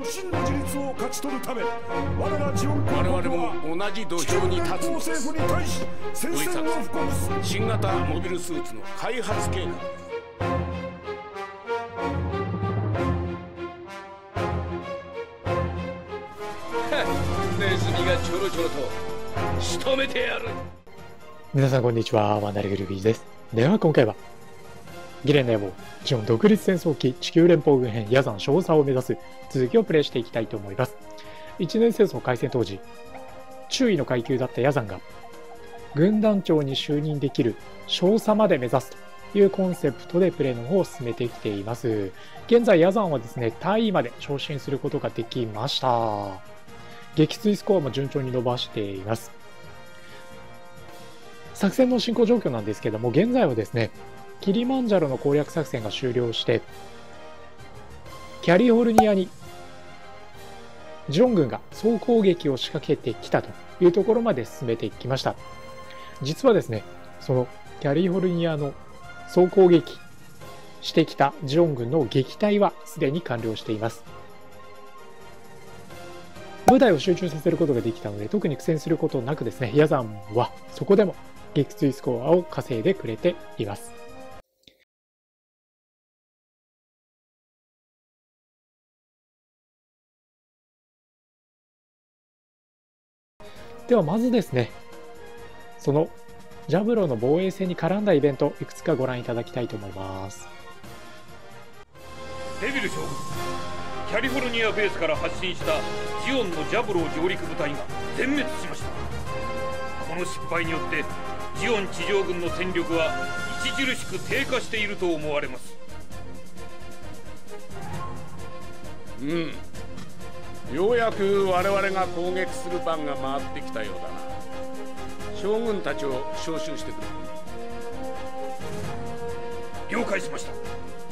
の真の自立を勝ち取るため、我らジオン公国は同じ土俵に立つのです。 政府に対し宣戦を布告する。 新型モビルスーツの開発計画。ネズミがちょろちょろと仕留めてやる。 皆さんこんにちは、ワンダリグルビーです。では今回はギレンの野望ジオン独立戦争期地球連邦軍編ヤザン少佐を目指す続きをプレイしていきたいと思います。一年戦争開戦当時、中尉の階級だったヤザンが軍団長に就任できる少佐まで目指すというコンセプトでプレイの方を進めてきています。現在ヤザンはですね、大尉まで昇進することができました。撃墜スコアも順調に伸ばしています。作戦の進行状況なんですけども、現在はですね、キリマンジャロの攻略作戦が終了して、キャリフォルニアにジオン軍が総攻撃を仕掛けてきたというところまで進めてきました。実はですね、そのキャリフォルニアの総攻撃してきたジオン軍の撃退はすでに完了しています。部隊を集中させることができたので、特に苦戦することなくですね、ヤザンはそこでも撃墜スコアを稼いでくれています。ではまずですね、そのジャブロの防衛戦に絡んだイベントいくつかご覧いただきたいと思います。 デビル将軍、キャリフォルニアベースから発進したジオンのジャブロー上陸部隊が全滅しました。この失敗によってジオン地上軍の戦力は著しく低下していると思われます。 ようやく我々が攻撃する番が回ってきたようだな。将軍たちを招集してくれ。 了解しました。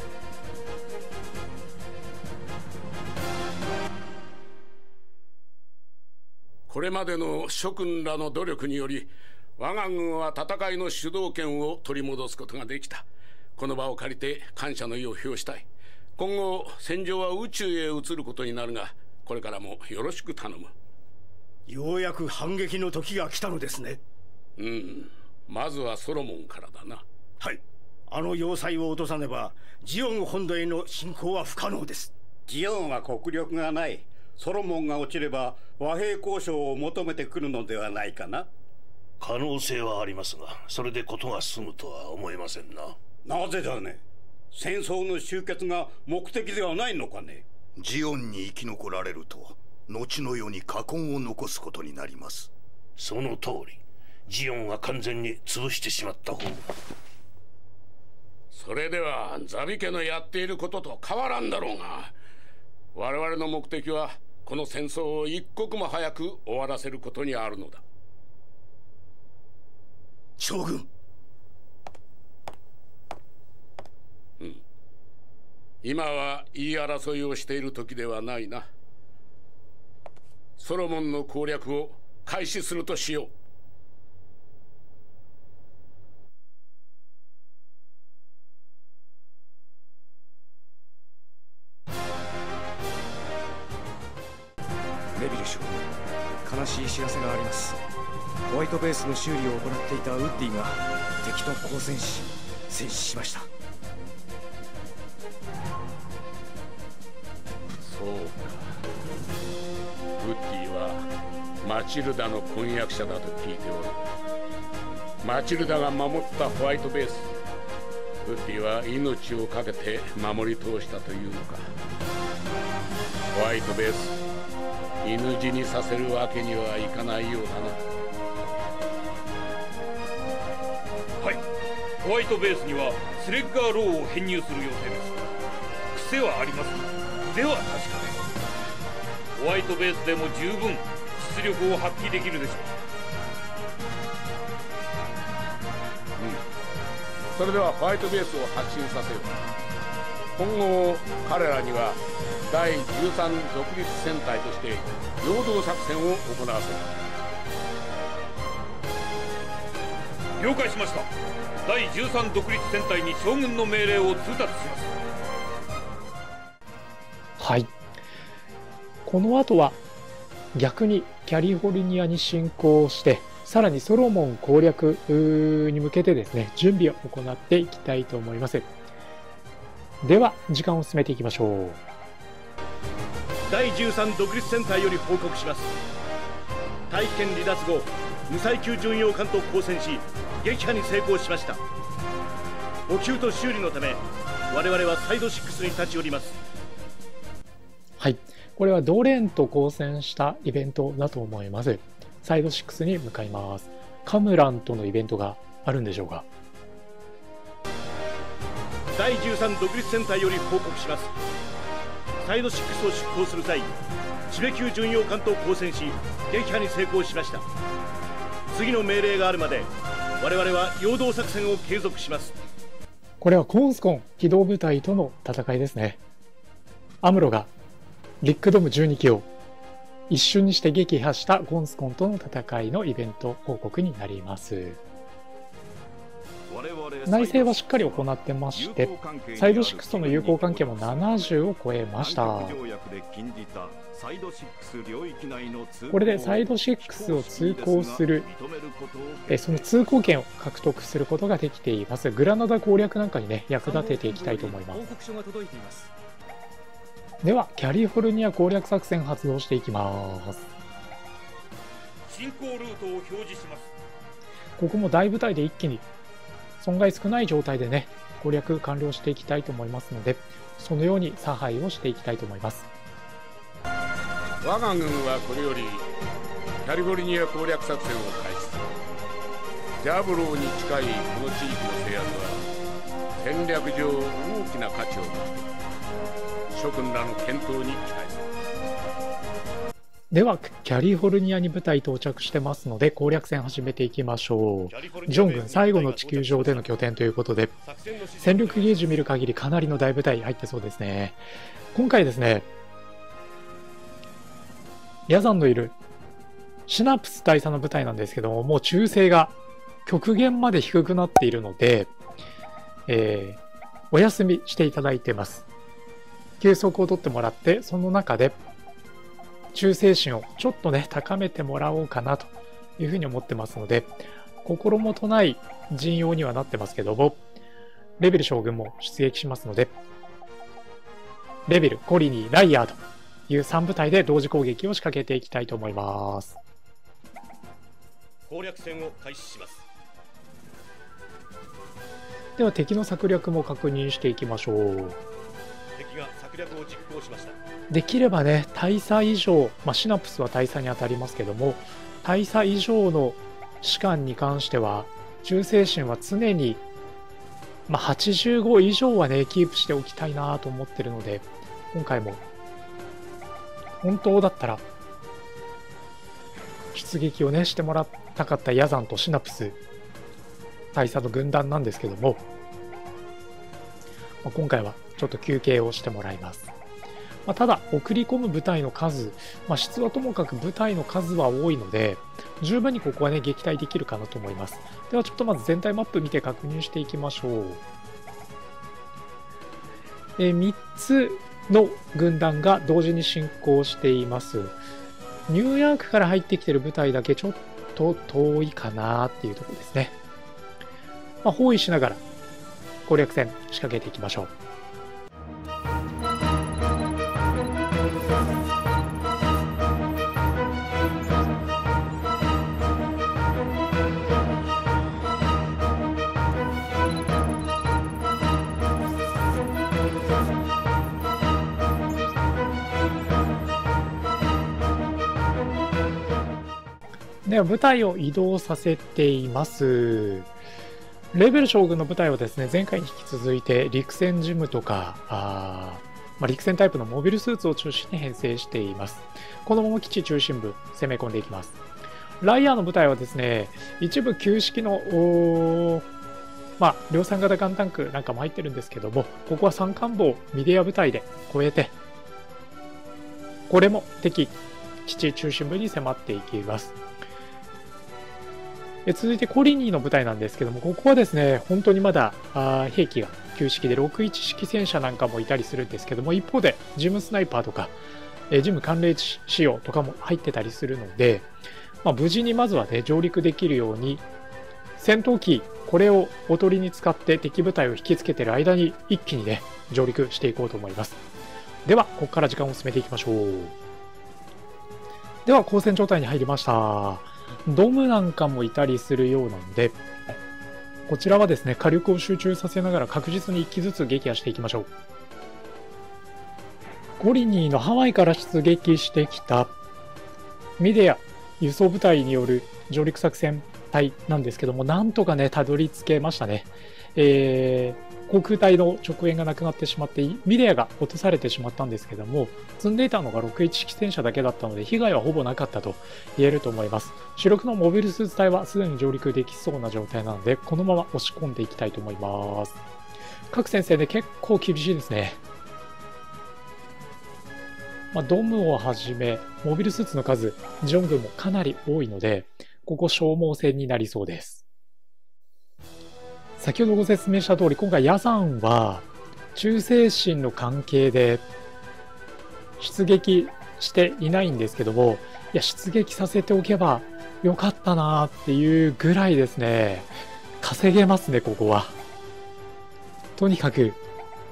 これまでの諸君らの努力により、我が軍は戦いの主導権を取り戻すことができた。この場を借りて感謝の意を表したい。今後戦場は宇宙へ移ることになるが、これからもよろしく頼む。 ようやく反撃の時が来たのですね。 まずはソロモンからだな。 はい。あの要塞を落とさねばジオン本土への侵攻は不可能です。 ジオンは国力がない。ソロモンが落ちれば和平交渉を求めてくるのではないかな。 可能性はありますが、それで事が済むとは思えませんな。 なぜだね。戦争の終結が目的ではないのかね。 ジオンに生き残られると後の世に禍根を残すことになります。 その通り、ジオンは完全に潰してしまった方が。 それではザビ家のやっていることと変わらんだろうが、我々の目的はこの戦争を一刻も早く終わらせることにあるのだ。 将軍。 今は言い争いをしている時ではないな。ソロモンの攻略を開始するとしよう。 レビル将軍、悲しい知らせがあります。ホワイトベースの修理を行っていたウッディが敵と交戦し戦死しました。 そうか。ウッディはマチルダの婚約者だと聞いておる。マチルダが守ったホワイトベース、ウッディは命を懸けて守り通したというのか。ホワイトベース、犬死にさせるわけにはいかないようだな。 はい、ホワイトベースにはスレッガーローを編入する予定です。癖はありますが、では確かにホワイトベースでも十分実力を発揮できるでしょう。 それではホワイトベースを発進させよう。今後彼らには第13独立戦隊として陽動作戦を行わせる。了解しました。第13独立戦隊に将軍の命令を通達します。 はい。 この後は逆にキャリフォルニアに進行して、さらにソロモン攻略に向けてですね、準備を行っていきたいと思います。では時間を進めていきましょう。 第13独立戦隊より報告します。大気圏離脱後、無細級巡洋艦と交戦し撃破に成功しました。補給と修理のため我々はサイド6に立ち寄ります。 はい、これはドレーンと交戦したイベントだと思います。サイド6に向かいます。カムランとのイベントがあるんでしょうか。 第13独立戦隊より報告します。サイド6を出港する際、チベ級巡洋艦と交戦し撃破に成功しました。次の命令があるまで我々は陽動作戦を継続します。 これはコンスコン機動部隊との戦いですね。アムロがリックドム12機を一瞬にして撃破したコンスコンとの戦いのイベント報告になります。内政はしっかり行ってまして、サイド6との友好関係も70を超えました。これでサイド6を通行する、その通行権を獲得することができています。グラナダ攻略なんかにね、役立てていきたいと思います。ではキャリフォルニア攻略作戦発動していきます。 進行ルートを表示します。 ここも大部隊で一気に損害少ない状態でね、攻略完了していきたいと思いますので、そのように差配をしていきたいと思います。 我が軍はこれよりキャリフォルニア攻略作戦を開始する。ジャブローに近いこの地域の制圧は戦略上大きな価値を持っている。諸君らの健闘に期待する。 ではキャリフォルニアに部隊到着してますので、攻略戦始めていきましょう。ジョン軍最後の地球上での拠点ということで、戦力ゲージ見る限りかなりの大部隊入ってそうですね。今回ですね、ヤザンのいるシナプス大佐の部隊なんですけども、もう忠誠が極限まで低くなっているので、お休みしていただいてます。休息を取ってもらって、その中で忠誠心をちょっとね高めてもらおうかなというふうに思ってますので、心もとない陣容にはなってますけども、レベル将軍も出撃しますので、レベル、コリニー、ライヤーという3部隊で同時攻撃を仕掛けていきたいと思います。 攻略戦を開始します。 では敵の策略も確認していきましょう。 敵が策略を実行しました。 できればね、大佐以上、シナプスは大佐に当たりますけども、大佐以上の士官に関しては忠誠心は常に、85以上はねキープしておきたいなと思ってるので、今回も本当だったら出撃をねしてもらったかったヤザンとシナプス大佐の軍団なんですけども、今回はちょっと休憩をしてもらいます。ただ送り込む部隊の数、質はともかく部隊の数は多いので、十分にここはね撃退できるかなと思います。ではちょっとまず全体マップ見て確認していきましょう。3つの軍団が同時に進行しています。ニューヨークから入ってきている部隊だけちょっと遠いかなっていうところですね。包囲しながら攻略戦仕掛けていきましょう。では部隊を移動させています。レベル将軍の部隊はですね、前回に引き続いて陸戦ジムとか陸戦タイプのモビルスーツを中心に編成しています。このまま基地中心部攻め込んでいきます。ライアーの部隊はですね、一部旧式の量産型ガンタンクなんかも入ってるんですけども、ここは三艦砲ミディア部隊で越えて、これも敵基地中心部に迫っていきます。続いてコリニーの部隊なんですけども、ここはですね、本当にまだ兵器が旧式で61式戦車なんかもいたりするんですけども、一方でジムスナイパーとかジム寒冷地仕様とかも入ってたりするので、無事にまずはね上陸できるように戦闘機これをおとりに使って敵部隊を引きつけている間に一気にね上陸していこうと思います。ではここから時間を進めていきましょう。では交戦状態に入りました。ドムなんかもいたりするようなので、こちらはですね火力を集中させながら確実に1機ずつ撃破していきましょう。ゴリニーのハワイから出撃してきたミデア輸送部隊による上陸作戦隊なんですけども、なんとかねたどり着けましたね。航空隊の直縁がなくなってしまってミデアが落とされてしまったんですけども、積んでいたのが61機戦車だけだったので被害はほぼなかったと言えると思います。主力のモビルスーツ隊はすでに上陸できそうな状態なので、このまま押し込んでいきたいと思います。各戦線で結構厳しいですね。ドムをはじめモビルスーツの数ジョン軍もかなり多いので、ここ消耗戦になりそうです。先ほどご説明した通り、今回ヤザンは忠誠心の関係で出撃していないんですけども、いや出撃させておけばよかったなっていうぐらいですね稼げますね。ここはとにかく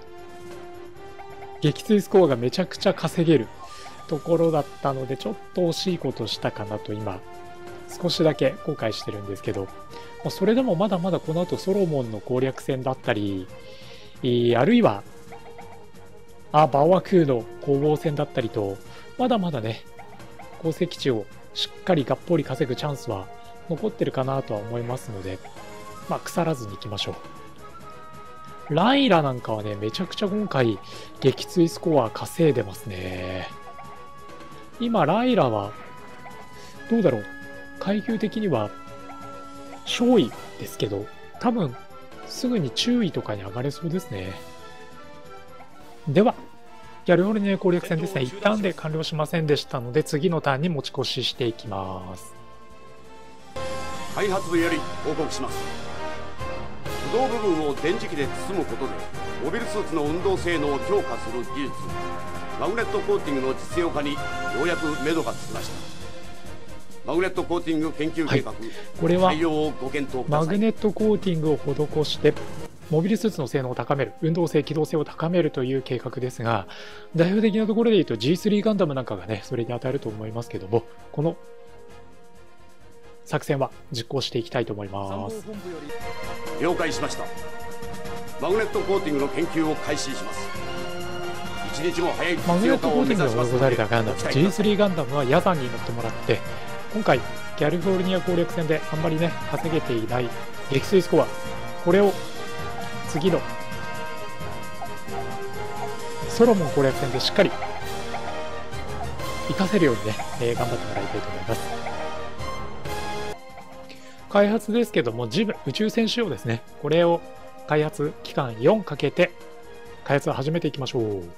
撃墜スコアがめちゃくちゃ稼げるところだったので、ちょっと惜しいことしたかなと今少しだけ後悔してるんですけど、それでもまだまだこの後ソロモンの攻略戦だったり、あるいはバオワクーの攻防戦だったりと、まだまだね鉱石地をしっかりがっぽり稼ぐチャンスは残ってるかなとは思いますので、腐らずにいきましょう。ライラなんかはねめちゃくちゃ今回撃墜スコア稼いでますね。今ライラはどうだろう、階級的には少尉ですけど、多分すぐに中尉とかに上がれそうですね。ではギャルフォルニア攻略戦ですね、一旦で完了しませんでしたので次のターンに持ち越ししていきます。 開発部より報告します。不動部分を電磁気で包むことでモビルスーツの運動性能を強化する技術、マグネットコーティングの実用化にようやく目処がつきました。マグネットコーティング研究計画、 これは採用をご検討ください。 マグネットコーティングを施してモビルスーツの性能を高める、運動性機動性を高めるという計画ですが、代表的なところでいうと G3 ガンダムなんかがねそれに当たると思いますけども、この作戦は実行していきたいと思います。 了解しました。マグネットコーティングの研究を開始します。一日も早いマグネットコーティングが施されたガンダム G3 ガンダムはヤザンに乗ってもらって、今回ギャルフォルニア攻略戦であんまりね稼げていない撃墜スコア、これを次のソロモン攻略戦でしっかり活かせるようにね、頑張ってもらいたいと思います。開発ですけども、ジム宇宙船仕様ですね、これを開発期間4かけて開発を始めていきましょう。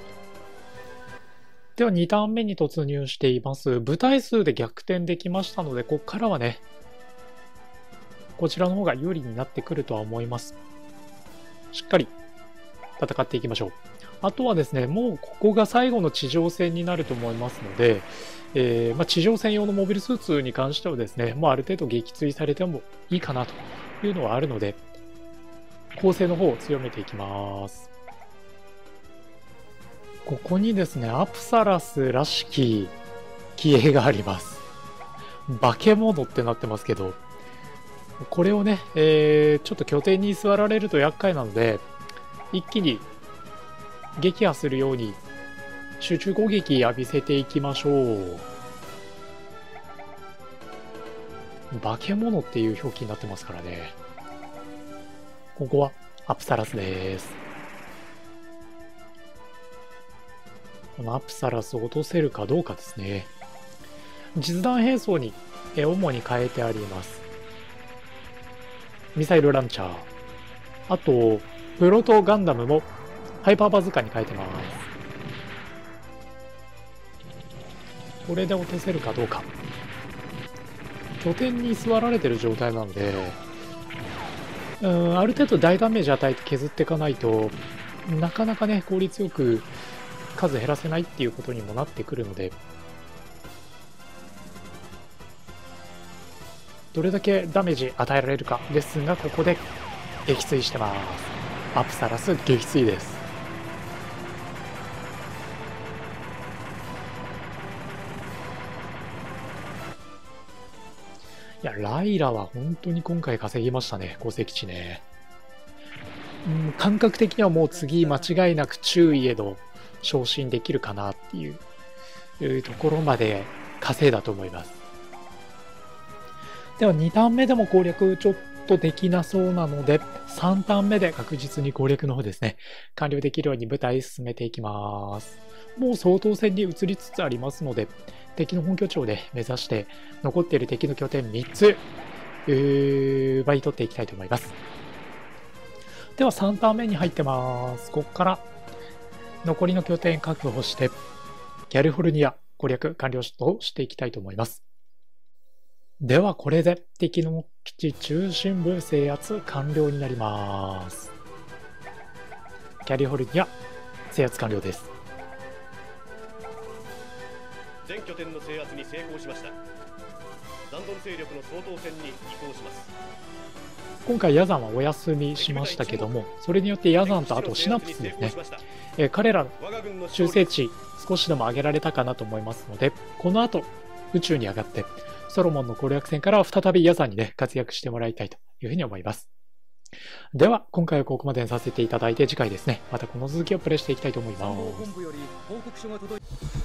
では2ターン目に突入しています。部隊数で逆転できましたので、ここからはねこちらの方が有利になってくるとは思います。しっかり戦っていきましょう。あとはですね、もうここが最後の地上戦になると思いますので、地上戦用のモビルスーツに関してはですね、もうある程度撃墜されてもいいかなというのはあるので、攻勢の方を強めていきます。ここにですね、アプサラスらしき機影があります。化け物ってなってますけど、これをね、ちょっと拠点に座られると厄介なので、一気に撃破するように集中攻撃浴びせていきましょう。化け物っていう表記になってますからね。ここはアプサラスです。このアプサラスを落とせるかどうかですね。実弾兵装に主に変えてあります。ミサイルランチャー、あとプロトガンダムもハイパーバズーカに変えてます。これで落とせるかどうか。拠点に座られてる状態なので、ある程度大ダメージ与えて削っていかないとなかなかね効率よく数減らせないっていうことにもなってくるので、どれだけダメージ与えられるかですが、ここで撃墜してます。アプサラス撃墜です。いや、ライラは本当に今回稼ぎましたね、5隻地ね。感覚的にはもう次間違いなく注意への昇進できるかなっていうところまで稼いだと思います。では2ターン目でも攻略ちょっとできなそうなので、3ターン目で確実に攻略の方ですね、完了できるように部隊進めていきます。もう総統戦に移りつつありますので、敵の本拠地をね、目指して残っている敵の拠点3つ奪い取っていきたいと思います。では3ターン目に入ってます。ここから残りの拠点確保してカリフォルニア攻略完了をしていきたいと思います。ではこれで敵の基地中心部制圧完了になります。カリフォルニア制圧完了です。 全拠点の制圧に成功しました。残存勢力の総統戦に移行します。 今回ヤザンはお休みしましたけども、それによってヤザンとあとシナプスですね、彼らの中性値少しでも上げられたかなと思いますので、この後宇宙に上がってソロモンの攻略戦から再びヤザンにね活躍してもらいたいというふうに思います。では今回はここまでにさせていただいて、次回ですねまたこの続きをプレイしていきたいと思います。